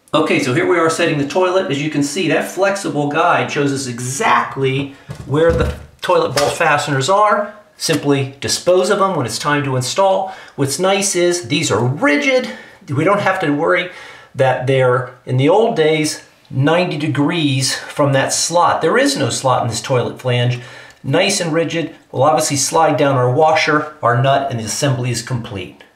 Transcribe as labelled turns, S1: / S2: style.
S1: Okay, so here we are setting the toilet. As you can see, that flexible guide shows us exactly where the toilet bowl fasteners are. Simply dispose of them when it's time to install. What's nice is these are rigid. We don't have to worry that they're, in the old days, 90 degrees from that slot. There is no slot in this toilet flange. Nice and rigid. We'll obviously slide down our washer, our nut, and the assembly is complete.